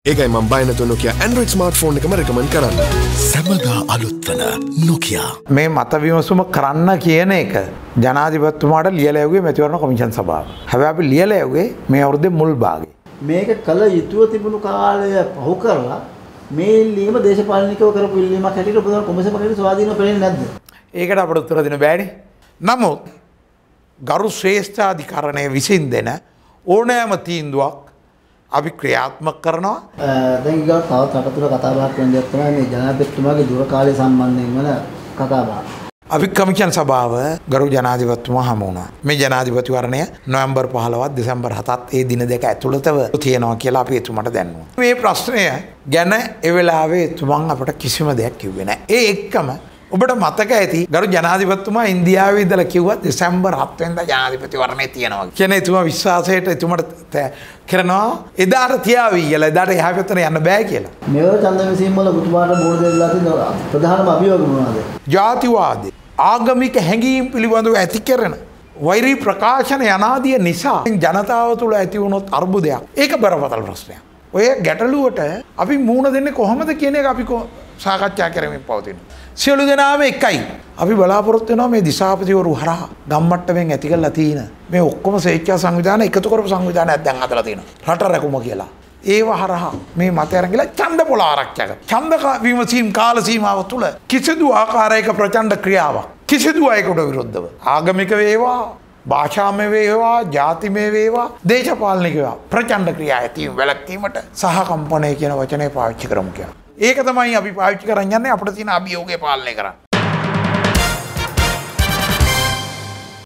ඒකයි මම බය නැතුව Nokia Android smartphone එකම recommend කරන්නේ. සමගා අලුත්වන Nokia. මේ මත විමසුම කරන්න කියන එක ජනාධිපතිතුමාට ලියලා යවුවේ මැතිවරණ කොමිෂන් සභාව. හැබැයි අපි ලියලා යවුවේ මේ අවුරුද්දේ මුල් භාගයේ. මේක කල යුතුව තිබුණු කාලය පහු කරලා මේ ඉල්ලීම දේශපාලනිකව කරපු ඉල්ලීමක් හැටියට ප්‍රධාන කොමිසමක් හැටියට ස්වාධීනව පෙන්නේ නැද්ද? ඒකට අපිට උත්තර දෙන්න බෑනේ. නමුත් ගරු ශ්‍රේෂ්ඨාධිකරණය විසින් දෙන ඕනෑම තීන්දුවක් අපි ක්‍රියාත්මක කරනවා. දැන් ඊගොල්ලෝ තවත් රට තුල කතා බහක් වෙන දෙයක් තමයි මේ ජනාධිපතිතුමාගේ දුර කාලය සම්බන්ධයෙන් වන කතා බහ. අපි කමිෂන් සභාව ගරු ජනාධිපතිතුමා හමු වුණා. මේ ජනාධිපතිවරණය නොවැම්බර් 15 දෙසැම්බර් 7 ඒ දින දෙක ඇතුළතව තියෙනවා කියලා අපි එතුමාට දැන්නුවා. මේ ප්‍රශ්නය ගැන ඒ වෙලාවේ එතුමන් අපට කිසිම දෙයක් කිව්වේ නැහැ. ඒ එක්කම ඔබට මතක ඇති ගරු ජනාධිපතිතුමා ඉන්දියාවේ ඉඳලා කිව්වා දෙසැම්බර් 7 වෙනිදා ජනාධිපතිවරණය තියෙනවා කියන එතුමා විශ්වාසයට එතුමාට කරනවා එදාට තියාවි කියලා එදාට එහා පැත්තට යන්න බෑ කියලා. මේව ඡන්ද විසීම් වල පුතුමාට බෝඩ් දෙලා තියෙන ප්‍රධානම අභියෝග මොනවාද? ජාතිවාදී ආගමික හැඟීම් පිළිබඳව ඇති කරන වෛරී ප්‍රකාශන යනාදිය නිසා ජනතාව තුළ ඇති වුණොත් අර්බුදයක්. ඒක බරපතල ප්‍රශ්නයක්. ඔය ගැටලුවට අපි මුහුණ දෙන්නේ කොහොමද කියන එක අපි සාකච්ඡා කරමින් පවතිනවා. සියලු දෙනාම එකයි. අපි බලාපොරොත්තු වෙනවා මේ දිසාපතිවරු හරහා ගම්මට්ටමින් ඇති කරලා තියෙන මේ ඔක්කොම ස්වේච්ඡා සංවිධාන එකතු කරපු සංවිධානයක් දැන් හදලා තියෙනවා. රට රැකුම කියලා. ඒව හරහා මේ මත අරගෙන ඡන්ද පොළ ආරක්ෂක. ඡන්ද විමසීම් කාල සීමාව තුළ කිසිදු ආකාරයක ප්‍රචණ්ඩ ක්‍රියාවක් කිසිදු අයකට විරුද්ධව ආගමික වේවා භාෂාමය වේවා ජාතිමය වේවා දේශපාලනික වේවා ප්‍රචණ්ඩ ක්‍රියා ඇතීම් වැළැක්වීමට සහ කම්පණය කියන වචනේ පාවිච්චි කරමු කියලා. ඒක තමයි අපි පාවිච්චි කරන් යන්නේ අපිට තියෙන අභියෝගය පාලනය කරන්න.